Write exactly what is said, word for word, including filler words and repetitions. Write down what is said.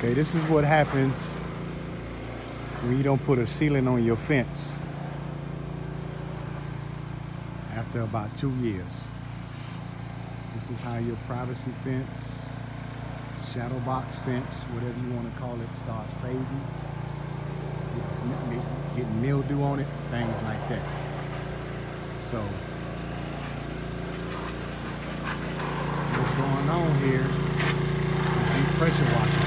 Okay, this is what happens when you don't put a ceiling on your fence after about two years. This is how your privacy fence, shadow box fence, whatever you want to call it, starts fading, getting mildew on it, things like that. So what's going on here is you pressure washing